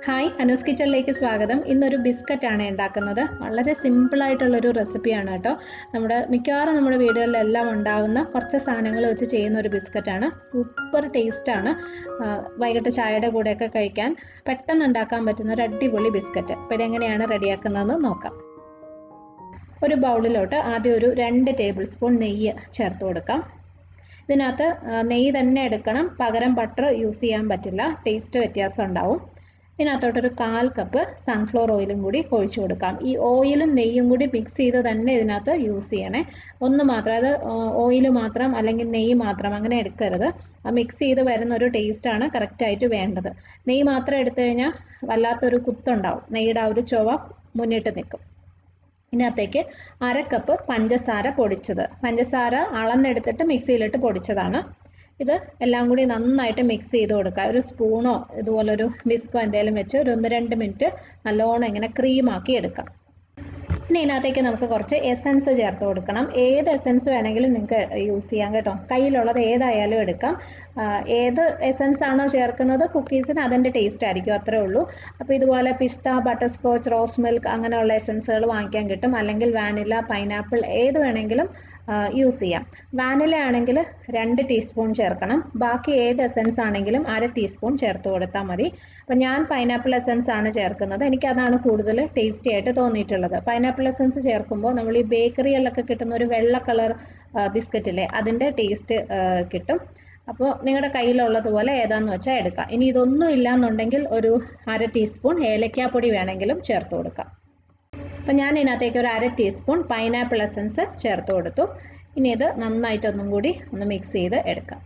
Hi, Anu's കിച്ചണിലേക്ക് സ്വാഗതം. ഇന്നൊരു ബിസ്ക്കറ്റ് ആണ് ഉണ്ടാക്കുന്നത്. വളരെ സിമ്പിളായിട്ടുള്ളൊരു റെസിപ്പിയാണ് കേട്ടോ. മിക്കവാറും നമ്മുടെ വീടുകളിലെല്ലാം ഉണ്ടാവുന്ന കുറച്ച് സാധനങ്ങൾ വെച്ച് ചെയ്യുന്ന ഒരു ബിസ്ക്കറ്റാണ്. സൂപ്പർ ടേസ്റ്റാണ്. വൈകിട്ട് ചായയുടെ കൂടെയൊക്കെ കഴിക്കാൻ പെട്ടെന്ന് ഉണ്ടാക്കാൻ പറ്റുന്ന ഒരു അടിപൊളി ബിസ്ക്കറ്റ്. അപ്പോൾ ഇതെങ്ങനെയാണ് റെഡിയാക്കുന്നതെന്ന് നോക്കാം. ഒരു ബൗളിലോട്ട് ആദ്യം ഒരു 2 ടേബിൾ സ്പൂൺ നെയ്യ് ചേർത്ത് കൊടുക്കാം. ഇതിനകത്ത് നെയ്യ് തന്നെ എടുക്കണം, പകരം ബട്ടർ യൂസ് ചെയ്യാൻ പറ്റില്ല, ടേസ്റ്റ് വ്യത്യാസം ഉണ്ടാവും. ഇതിനകത്തോട്ടൊരു 1/4 കപ്പ് സൺഫ്ലവർ ഓയിലും കൂടി ഒഴിച്ചു കൊടുക്കാം. ഈ ഓയിലും നെയ്യും കൂടി മിക്സ് ചെയ്ത് തന്നെ ഇതിനകത്ത് യൂസ് ചെയ്യണേ. ഒന്ന് മാത്രം, അത് ഓയിൽ മാത്രം അല്ലെങ്കിൽ നെയ്യ് മാത്രം അങ്ങനെ എടുക്കരുത്. മിക്സ് ചെയ്ത് വരുന്ന ഒരു ടേസ്റ്റാണ് കറക്റ്റായിട്ട് വേണ്ടത്. നെയ്യ് മാത്രം എടുത്തു കഴിഞ്ഞാൽ വല്ലാത്തൊരു കുത്തുണ്ടാവും, നെയ്യുടെ ആ ഒരു ചുവ മുന്നിട്ട് നിൽക്കും. ഇതിനകത്തേക്ക് 1/2 കപ്പ് പഞ്ചസാര പൊടിച്ചത്, പഞ്ചസാര അളന്നെടുത്തിട്ട് മിക്സിയിലിട്ട് പൊടിച്ചതാണ്. ഇത് എല്ലാം കൂടി നന്നായിട്ട് മിക്സ് ചെയ്ത് കൊടുക്കുക. ഒരു സ്പൂണോ ഇതുപോലൊരു വിസ്കോ എന്തെങ്കിലും വെച്ച് ഒരു 1-2 മിനിറ്റ് നല്ലോണം ഇങ്ങനെ ക്രീമാക്കി എടുക്കാം. പിന്നെ ഇതിനകത്തേക്ക് നമുക്ക് കുറച്ച് എസൻസ് ചേർത്ത് കൊടുക്കണം. ഏത് എസൻസ് വേണമെങ്കിലും നിങ്ങൾക്ക് യൂസ് ചെയ്യാം കേട്ടോ. കയ്യിലുള്ളത് ഏതായാലും എടുക്കാം. ഏത് എസൻസ് ആണോ ചേർക്കുന്നത് കുക്കീസിന് അതിൻ്റെ ടേസ്റ്റ് ആയിരിക്കും, അത്രേ ഉള്ളൂ. അപ്പോൾ ഇതുപോലെ പിസ്ത, ബട്ടർ സ്കോച്ച്, റോസ് മിൽക്ക് അങ്ങനെയുള്ള എസൻസുകൾ വാങ്ങിക്കാൻ കിട്ടും. അല്ലെങ്കിൽ വാനില, പൈനാപ്പിൾ ഏത് വേണമെങ്കിലും യൂസ് ചെയ്യാം. വാനില ആണെങ്കിൽ 2 ടീസ്പൂൺ ചേർക്കണം. ബാക്കി ഏത് എസൻസ് ആണെങ്കിലും 1/2 ടീസ്പൂൺ ചേർത്ത് കൊടുത്താൽ മതി. അപ്പം ഞാൻ പൈനാപ്പിൾ എസൻസ് ആണ് ചേർക്കുന്നത്. എനിക്കതാണ് കൂടുതൽ ടേസ്റ്റി ആയിട്ട് തോന്നിയിട്ടുള്ളത്. പൈനാപ്പിൾ എസൻസ് ചേർക്കുമ്പോൾ നമ്മൾ ഈ ബേക്കറികളിലൊക്കെ കിട്ടുന്ന ഒരു വെള്ള കളർ ബിസ്ക്കറ്റില്ലേ, അതിൻ്റെ ടേസ്റ്റ് കിട്ടും. അപ്പോൾ നിങ്ങളുടെ കയ്യിലുള്ളതുപോലെ ഏതാണെന്ന് വെച്ചാൽ എടുക്കാം. ഇനി ഇതൊന്നും ഇല്ലയെന്നുണ്ടെങ്കിൽ ഒരു 1/2 ടീസ്പൂൺ ഏലക്കാപ്പൊടി വേണമെങ്കിലും ചേർത്ത് കൊടുക്കാം. അപ്പം ഞാൻ ഇതിനകത്തേക്ക് ഒരു 1/2 ടീസ്പൂൺ പൈനാപ്പിൾ എസൻസ് ചേർത്ത് കൊടുത്തു. ഇനി ഇത് നന്നായിട്ടൊന്നും കൂടി ഒന്ന് മിക്സ് ചെയ്ത് എടുക്കാം.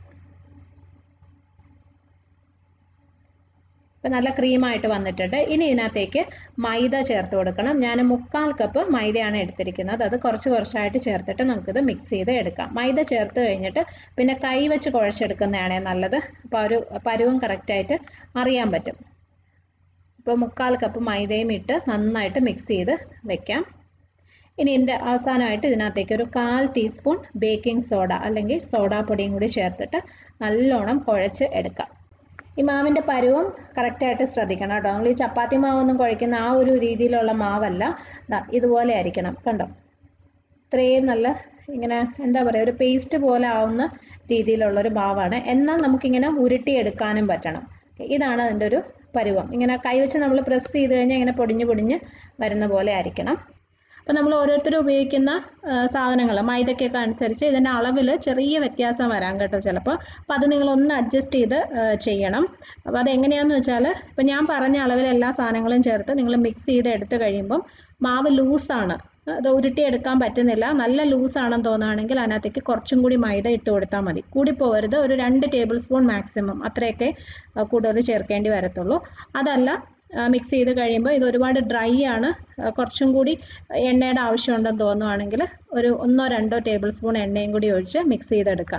ഇപ്പം നല്ല ക്രീമായിട്ട് വന്നിട്ടുണ്ട്. ഇനി ഇതിനകത്തേക്ക് മൈദ ചേർത്ത് കൊടുക്കണം. ഞാൻ 1/4 കപ്പ് മൈദയാണ് എടുത്തിരിക്കുന്നത്. അത് കുറച്ചായിട്ട് ചേർത്തിട്ട് നമുക്കിത് മിക്സ് ചെയ്ത് എടുക്കാം. മൈദ ചേർത്ത് കഴിഞ്ഞിട്ട് പിന്നെ കൈ വെച്ച് കുഴച്ചെടുക്കുന്നതാണ് നല്ലത്. അപ്പോൾ ഒരു പരുവം കറക്റ്റായിട്ട് അറിയാൻ പറ്റും. ഇപ്പോൾ 1/4 കപ്പ് മൈദയും ഇട്ട് നന്നായിട്ട് മിക്സ് ചെയ്ത് വെക്കാം. ഇനി ഇതിൻ്റെ അവസാനമായിട്ട് ഇതിനകത്തേക്ക് ഒരു 1/4 ടീസ്പൂൺ ബേക്കിംഗ് സോഡ അല്ലെങ്കിൽ സോഡാപ്പൊടിയും കൂടി ചേർത്തിട്ട് നല്ലോണം കുഴച്ച് എടുക്കാം. ഈ മാവിൻ്റെ പരുവം കറക്റ്റായിട്ട് ശ്രദ്ധിക്കണം കേട്ടോ. നമ്മൾ ഈ ചപ്പാത്തി മാവൊന്നും കുഴയ്ക്കുന്ന ആ ഒരു രീതിയിലുള്ള മാവല്ല, ഇതുപോലെ ആയിരിക്കണം. കണ്ടോ, ഇത്രയും നല്ല ഇങ്ങനെ എന്താ പറയുക, ഒരു പേസ്റ്റ് പോലെ ആവുന്ന രീതിയിലുള്ളൊരു മാവാണ്. എന്നാൽ നമുക്കിങ്ങനെ ഉരുട്ടിയെടുക്കാനും പറ്റണം. ഇതാണ് അതിൻ്റെ ഒരു പരുവം. ഇങ്ങനെ കൈവച്ച് നമ്മൾ പ്രസ് ചെയ്ത് കഴിഞ്ഞാൽ ഇങ്ങനെ പൊടിഞ്ഞ് വരുന്ന പോലെ ആയിരിക്കണം. അപ്പോൾ നമ്മൾ ഓരോരുത്തരും ഉപയോഗിക്കുന്ന സാധനങ്ങൾ മൈദക്കൊക്കെ അനുസരിച്ച് ഇതിൻ്റെ അളവിൽ ചെറിയ വ്യത്യാസം വരാം കേട്ടോ ചിലപ്പോൾ. അപ്പോൾ അത് നിങ്ങളൊന്ന് അഡ്ജസ്റ്റ് ചെയ്ത് ചെയ്യണം. അപ്പോൾ അതെങ്ങനെയാണെന്ന് വെച്ചാൽ, ഇപ്പോൾ ഞാൻ പറഞ്ഞ അളവിൽ എല്ലാ സാധനങ്ങളും ചേർത്ത് നിങ്ങൾ മിക്സ് ചെയ്ത് എടുത്ത് കഴിയുമ്പം മാവ് ലൂസാണ്, അത് ഉരുട്ടിയെടുക്കാൻ പറ്റുന്നില്ല, നല്ല ലൂസാണെന്ന് തോന്നുകയാണെങ്കിൽ അതിനകത്തേക്ക് കുറച്ചും കൂടി മൈദ ഇട്ട് കൊടുത്താൽ മതി. കൂടിപ്പോകരുത്, ഒരു 2 ടേബിൾ സ്പൂൺ മാക്സിമം, അത്രയൊക്കെ കൂടുതൽ ചേർക്കേണ്ടി വരത്തുള്ളൂ. അതല്ല, മിക്സ് ചെയ്ത് കഴിയുമ്പോൾ ഇത് ഒരുപാട് ഡ്രൈ ആണ്, കുറച്ചും കൂടി എണ്ണയുടെ ആവശ്യമുണ്ടെന്ന് തോന്നുവാണെങ്കിൽ ഒരു 1-2 ടേബിൾ സ്പൂൺ എണ്ണയും കൂടി ഒഴിച്ച് മിക്സ് ചെയ്തെടുക്കുക.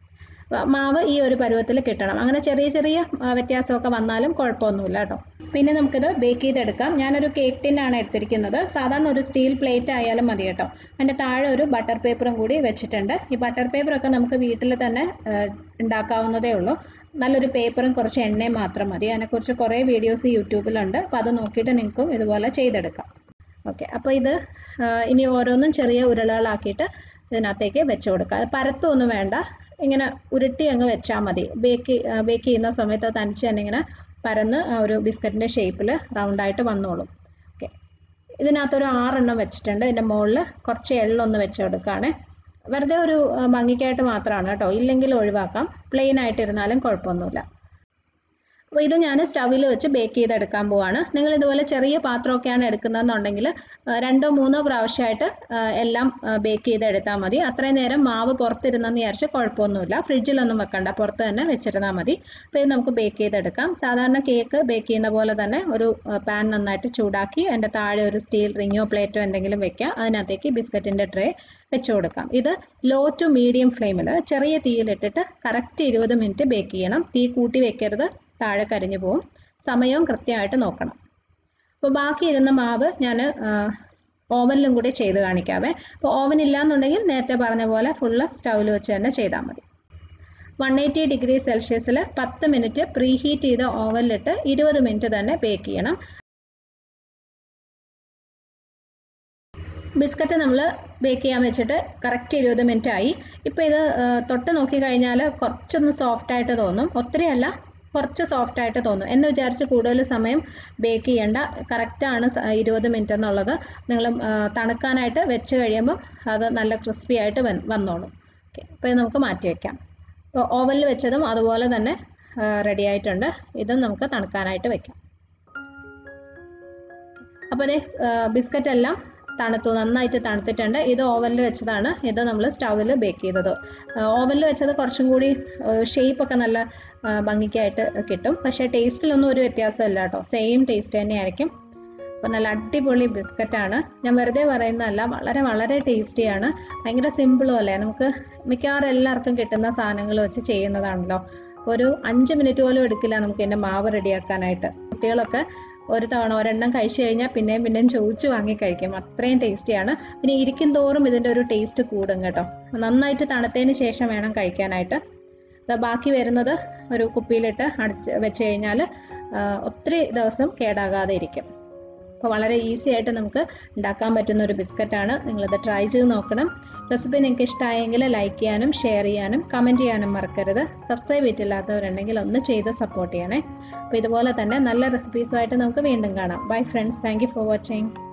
മാവ് ഈ ഒരു പരുവത്തിൽ കിട്ടണം. അങ്ങനെ ചെറിയ വ്യത്യാസമൊക്കെ വന്നാലും കുഴപ്പമൊന്നുമില്ല കേട്ടോ. പിന്നെ നമുക്കിത് ബേക്ക് ചെയ്തെടുക്കാം. ഞാനൊരു കേക്ക് ടിന്നാണ് എടുത്തിരിക്കുന്നത്. സാധാരണ ഒരു സ്റ്റീൽ പ്ലേറ്റ് ആയാലും മതി കേട്ടോ. അതിൻ്റെ താഴെ ഒരു ബട്ടർ പേപ്പറും കൂടി വെച്ചിട്ടുണ്ട്. ഈ ബട്ടർ പേപ്പറൊക്കെ നമുക്ക് വീട്ടിൽ തന്നെ ഉണ്ടാക്കാവുന്നതേ ഉള്ളൂ. നല്ലൊരു പേപ്പറും കുറച്ച് എണ്ണയും മാത്രം മതി. അതിനെക്കുറിച്ച് കുറേ വീഡിയോസ് യൂട്യൂബിലുണ്ട്. അപ്പോൾ അത് നോക്കിയിട്ട് നിങ്ങൾക്കും ഇതുപോലെ ചെയ്തെടുക്കാം. ഓക്കെ, അപ്പോൾ ഇത് ഇനി ഓരോന്നും ചെറിയ ഉരുളകളാക്കിയിട്ട് ഇതിനകത്തേക്ക് വെച്ച് കൊടുക്കുക. അത് പരത്തൊന്നും വേണ്ട, ഇങ്ങനെ ഉരുട്ടി അങ്ങ് വെച്ചാൽ മതി. ബേക്ക് ചെയ്യുന്ന സമയത്ത് തനിച്ച് തന്നെ ഇങ്ങനെ പരന്ന് ഒരു ബിസ്ക്കറ്റിൻ്റെ ഷേപ്പിൽ റൗണ്ടായിട്ട് വന്നോളും. ഓക്കെ, ഇതിനകത്തൊരു 6 എണ്ണം വെച്ചിട്ടുണ്ട്. ഇതിൻ്റെ മുകളിൽ കുറച്ച് എള്ളൊന്ന് വെച്ച് കൊടുക്കുകയാണ്. വെറുതെ ഒരു ഭംഗിക്കായിട്ട് മാത്രമാണ് കേട്ടോ, ഇല്ലെങ്കിൽ ഒഴിവാക്കാം. പ്ലെയിൻ ആയിട്ടിരുന്നാലും കുഴപ്പമൊന്നുമില്ല. അപ്പോൾ ഇത് ഞാൻ സ്റ്റവിൽ വെച്ച് ബേക്ക് ചെയ്തെടുക്കാൻ പോവാണ്. നിങ്ങൾ ഇതുപോലെ ചെറിയ പാത്രമൊക്കെയാണ് എടുക്കുന്നതെന്നുണ്ടെങ്കിൽ 2-3 പ്രാവശ്യമായിട്ട് എല്ലാം ബേക്ക് ചെയ്തെടുത്താൽ മതി. അത്രയും നേരം മാവ് പുറത്തിരുന്നെന്ന് വിചാരിച്ച് കുഴപ്പമൊന്നുമില്ല. ഫ്രിഡ്ജിലൊന്നും വെക്കണ്ട, പുറത്ത് തന്നെ വെച്ചിരുന്നാൽ മതി. അപ്പോൾ ഇത് നമുക്ക് ബേക്ക് ചെയ്തെടുക്കാം. സാധാരണ കേക്ക് ബേക്ക് ചെയ്യുന്ന പോലെ തന്നെ ഒരു പാൻ നന്നായിട്ട് ചൂടാക്കി അതിൻ്റെ താഴെ ഒരു സ്റ്റീൽ റിങ്ങോ പ്ലേറ്റോ എന്തെങ്കിലും വെക്കുക. അതിനകത്തേക്ക് ബിസ്ക്കറ്റിൻ്റെ ട്രേ വെച്ച് കൊടുക്കാം. ഇത് ലോ ടു മീഡിയം ഫ്ലെയിമിൽ ചെറിയ തീയിലിട്ടിട്ട് കറക്റ്റ് 20 മിനിറ്റ് ബേക്ക് ചെയ്യണം. തീ കൂട്ടി വെക്കരുത്, താഴെ കരിഞ്ഞു പോവും. സമയവും കൃത്യമായിട്ട് നോക്കണം. അപ്പോൾ ബാക്കി ഇരുന്ന മാവ് ഞാൻ ഓവനിലും കൂടി ചെയ്ത് കാണിക്കാവേ. അപ്പോൾ ഓവൻ ഇല്ലാന്നുണ്ടെങ്കിൽ നേരത്തെ പറഞ്ഞ പോലെ ഫുള്ള് സ്റ്റൗവിൽ വെച്ച് തന്നെ ചെയ്താൽ മതി. 180 ഡിഗ്രി സെൽഷ്യസിൽ 10 മിനിറ്റ് പ്രീ ഹീറ്റ് ചെയ്ത ഓവനിലിട്ട് 20 മിനിറ്റ് തന്നെ ബേക്ക് ചെയ്യണം. ബിസ്ക്കറ്റ് നമ്മൾ ബേക്ക് ചെയ്യാൻ വെച്ചിട്ട് കറക്റ്റ് 20 മിനിറ്റ് ആയി. ഇപ്പോൾ ഇത് തൊട്ട് നോക്കി കഴിഞ്ഞാൽ കുറച്ചൊന്ന് സോഫ്റ്റായിട്ട് തോന്നും, ഒത്തിരി അല്ല, കുറച്ച് സോഫ്റ്റായിട്ട് തോന്നും. എന്ന് വിചാരിച്ച് കൂടുതൽ സമയം ബേക്ക് ചെയ്യേണ്ട. കറക്റ്റാണ് 20 മിനിറ്റ് എന്നുള്ളത്. നിങ്ങൾ തണുക്കാനായിട്ട് വെച്ച് കഴിയുമ്പോൾ അത് നല്ല ക്രിസ്പി ആയിട്ട് വന്നോളും. ഓക്കെ, അപ്പോൾ ഇത് നമുക്ക് മാറ്റി വയ്ക്കാം. ഇപ്പോൾ ഓവനിൽ വെച്ചതും അതുപോലെ തന്നെ റെഡി ആയിട്ടുണ്ട്. ഇതും നമുക്ക് തണുക്കാനായിട്ട് വെക്കാം. അപ്പോൾ ബിസ്ക്കറ്റ് എല്ലാം നന്നായിട്ട് തണുത്തിട്ടുണ്ട്. ഇത് ഓവനിൽ വെച്ചതാണ്. ഇത് നമ്മൾ സ്റ്റൗവിൽ ബേക്ക് ചെയ്തത്. ഓവനിൽ വെച്ചത് കുറച്ചും കൂടി ഷേപ്പൊക്കെ നല്ല ഭംഗിക്കായിട്ട് കിട്ടും. പക്ഷേ ടേസ്റ്റിലൊന്നും ഒരു വ്യത്യാസമില്ല കേട്ടോ, സെയിം ടേസ്റ്റ് തന്നെയായിരിക്കും. അപ്പോൾ നല്ല അടിപൊളി ബിസ്ക്കറ്റാണ്. ഞാൻ വെറുതെ പറയുന്നതല്ല, വളരെ വളരെ ടേസ്റ്റിയാണ്. ഭയങ്കര സിമ്പിളും അല്ലേ, നമുക്ക് മിക്കവാറും എല്ലാവർക്കും കിട്ടുന്ന സാധനങ്ങൾ വെച്ച് ചെയ്യുന്നതാണല്ലോ. ഒരു 5 മിനിറ്റ് പോലും എടുക്കില്ല നമുക്ക് ഇതിൻ്റെ മാവ് റെഡിയാക്കാനായിട്ട്. കുട്ടികളൊക്കെ ഒരു തവണ ഒരെണ്ണം കഴിച്ചു കഴിഞ്ഞാൽ പിന്നെയും ചോദിച്ചു വാങ്ങി കഴിക്കും, അത്രയും ടേസ്റ്റിയാണ്. പിന്നെ ഇരിക്കും തോറും ഇതിൻ്റെ ഒരു ടേസ്റ്റ് കൂടും കേട്ടോ. നന്നായിട്ട് തണുത്തതിന് ശേഷം വേണം കഴിക്കാനായിട്ട്. ബാക്കി വരുന്നത് ഒരു കുപ്പിയിലിട്ട് അടച്ച് വെച്ച് കഴിഞ്ഞാൽ ഒത്തിരി ദിവസം കേടാകാതെ ഇരിക്കും. അപ്പോൾ വളരെ ഈസി ആയിട്ട് നമുക്ക് ഉണ്ടാക്കാൻ പറ്റുന്ന ഒരു ബിസ്ക്കറ്റാണ്. നിങ്ങളിത് ട്രൈ ചെയ്ത് നോക്കണം. റെസിപ്പി നിങ്ങൾക്ക് ഇഷ്ടമായെങ്കിൽ ലൈക്ക് ചെയ്യാനും ഷെയർ ചെയ്യാനും കമൻറ്റ് ചെയ്യാനും മറക്കരുത്. സബ്സ്ക്രൈബ് ചെയ്തിട്ടില്ലാത്തവരുണ്ടെങ്കിൽ ഒന്ന് ചെയ്ത് സപ്പോർട്ട് ചെയ്യണേ. അപ്പോൾ ഇതുപോലെ തന്നെ നല്ല റെസിപ്പീസുമായിട്ട് നമുക്ക് വീണ്ടും കാണാം. Bye friends, thank you for watching.